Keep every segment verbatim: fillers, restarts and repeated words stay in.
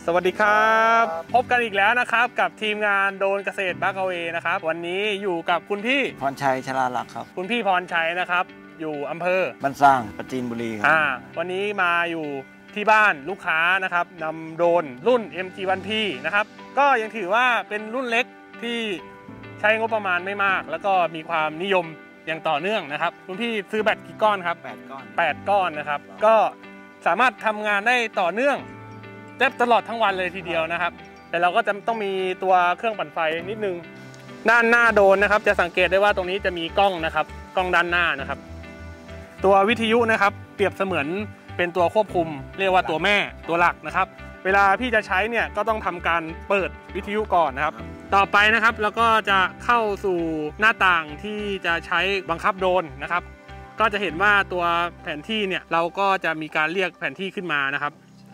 สวัสดีครับพบกันอีกแล้วนะครับกับทีมงานโดนเกษตรบัคเอาเวนะครับวันนี้อยู่กับคุณพี่พรชัยชลาลักษ์ครับคุณพี่พรชัยนะครับอยู่อำเภอบ้านสร้างปราจีนบุรีครับอ่าวันนี้มาอยู่ที่บ้านลูกค้านะครับนำโดรนรุ่น เอ็ม จี วัน พี นะครับก็ยังถือว่าเป็นรุ่นเล็กที่ใช้งบประมาณไม่มากแล้วก็มีความนิยมอย่างต่อเนื่องนะครับคุณพี่ซื้อแบตกี่ก้อนครับแปดก้อนแปดก้อนนะครับก็สามารถทำงานได้ต่อเนื่องแทบตลอดทั้งวันเลยทีเดียวนะครับแต่เราก็จะต้องมีตัวเครื่องปั่นไฟนิดนึงด้านหน้าโดรนนะครับจะสังเกตได้ว่าตรงนี้จะมีกล้องนะครับกล้องด้านหน้านะครับตัววิทยุนะครับเปรียบเสมือนเป็นตัวควบคุมเรียกว่าตัวแม่ตัวหลักนะครับเวลาพี่จะใช้เนี่ยก็ต้องทำการเปิดวิทยุก่อนนะครับต่อไปนะครับแล้วก็จะเข้าสู่หน้าต่างที่จะใช้บังคับโดรนนะครับก็จะเห็นว่าตัวแผนที่เนี่ยเราก็จะมีการเรียกแผนที่ขึ้นมานะครับ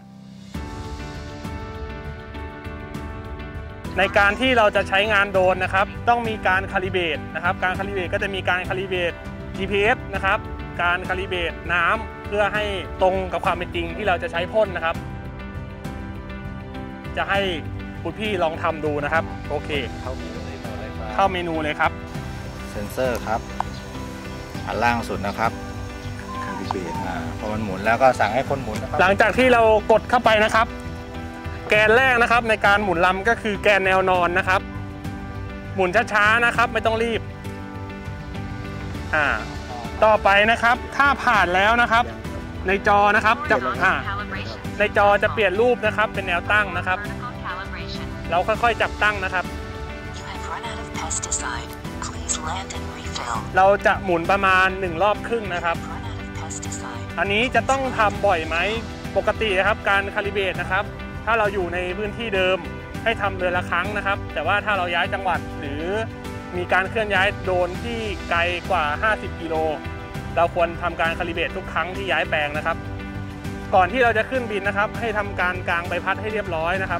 ในการที่เราจะใช้งานโดรนนะครับต้องมีการคาลิเบรตนะครับการคาลิเบรตก็จะมีการคาลิเบรต จี พี เอส นะครับการคาลิเบรตน้ำเพื่อให้ตรงกับความเป็นจริงที่เราจะใช้พ่นนะครับจะให้คุณพี่ลองทำดูนะครับโอเคเข้าเมนูเลยเข้าเมนูเลยครับเซนเซอร์ครับอันล่างสุดนะครับคาลิเบรตอ่าพอมันหมุนแล้วก็สั่งให้คนหมุนหลังจากที่เรากดเข้าไปนะครับแกนแรกนะครับในการหมุนลำก็คือแกนแนวนอนนะครับหมุนช้าๆนะครับไม่ต้องรีบอ่าต่อไปนะครับถ้าผ่านแล้วนะครับในจอนะครับจะอ่าในจอจะเปลี่ยนรูปนะครับเป็นแนวตั้งนะครับเราค่อยๆจับตั้งนะครับเราจะหมุนประมาณหนึ่งรอบครึ่งนะครับอันนี้จะต้องทำบ่อยไหมปกตินะครับการคาลิเบรตนะครับถ้าเราอยู่ในพื้นที่เดิมให้ทำเดือนละครั้งนะครับแต่ว่าถ้าเราย้ายจังหวัดหรือมีการเคลื่อนย้ายโดรนที่ไกลกว่าห้าสิบกิโลเราควรทำการคาลิเบรตทุกครั้งที่ย้ายแปลงนะครับก่อนที่เราจะขึ้นบินนะครับให้ทำการกางใบพัดให้เรียบร้อยนะครับ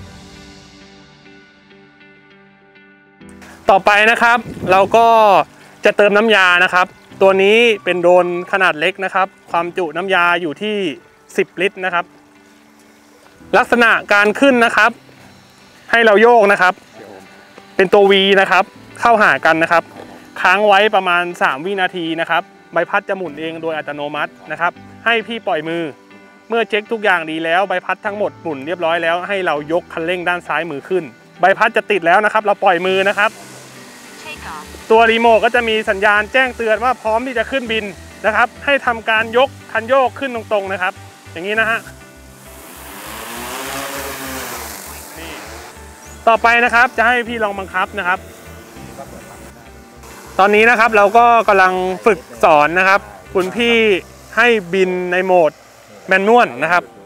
ต่อไปนะครับเราก็จะเติมน้ำยานะครับตัวนี้เป็นโดรนขนาดเล็กนะครับความจุน้ำยาอยู่ที่สิบลิตรนะครับลักษณะการขึ้นนะครับให้เราโยกนะครับเป็นตัว วี นะครับเข้าหากันนะครับค้างไว้ประมาณสามวินาทีนะครับใบพัดจะหมุนเองโดยอัตโนมัตินะครับให้พี่ปล่อยมือเมื่อเช็คทุกอย่างดีแล้วใบพัดทั้งหมดหมุนเรียบร้อยแล้วให้เรายกคันเร่งด้านซ้ายมือขึ้นใบพัดจะติดแล้วนะครับเราปล่อยมือนะครับตัวรีโมทก็จะมีสัญญาณแจ้งเตือนว่าพร้อมที่จะขึ้นบินนะครับให้ทำการยกคันโยกขึ้นตรงๆนะครับอย่างนี้นะฮะต่อไปนะครับจะให้พี่ลองบังคับนะครับตอนนี้นะครับเราก็กำลังฝึกสอนนะครับคุณพี่ให้บินในโหมดแมนนวลนะครับ